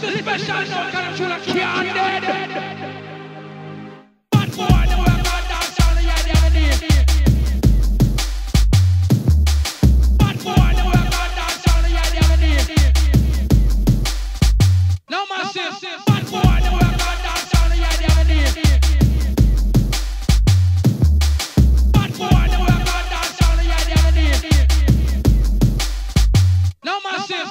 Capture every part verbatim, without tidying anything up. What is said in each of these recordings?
Listen special now, cause I'm sure I can't dead. Bad boy, the way I got dance all the year the other day. Bad boy, the way I got dance all the year the other day. Now massive, bad boy, the way I got dance all the year the other day. Bad boy, the way I got dance all the year the other day. Now massive.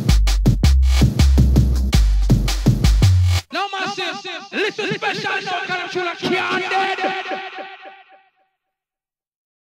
Listen special now.